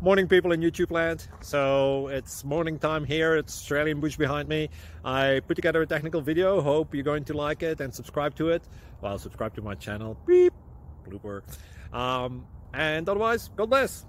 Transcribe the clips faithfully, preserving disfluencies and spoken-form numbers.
Morning, people in YouTube land. So it's morning time here. It's Australian bush behind me. I put together a technical video. Hope you're going to like it and subscribe to it. Well, subscribe to my channel. Beep. Blooper. Um, and otherwise, God bless.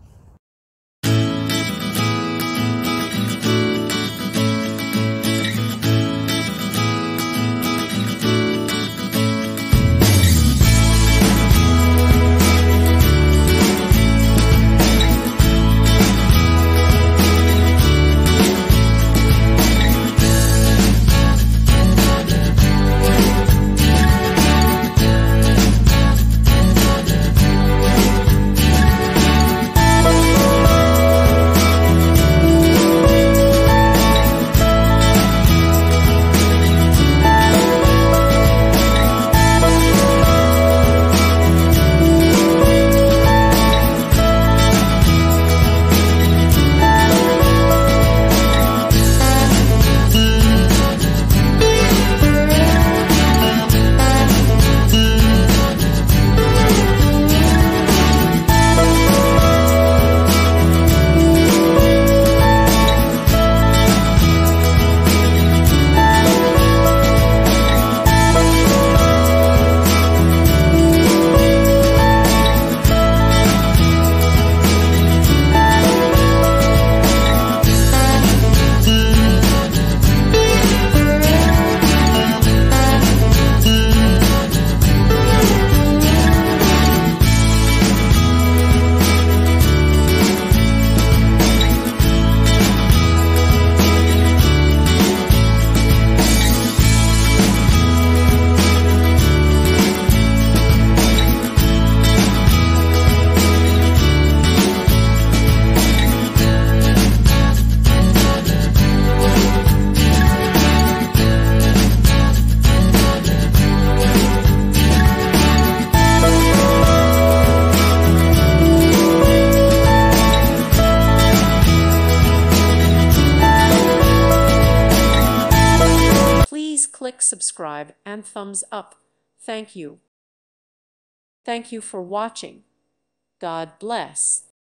Please click subscribe and thumbs up. Thank you. Thank you for watching. God bless.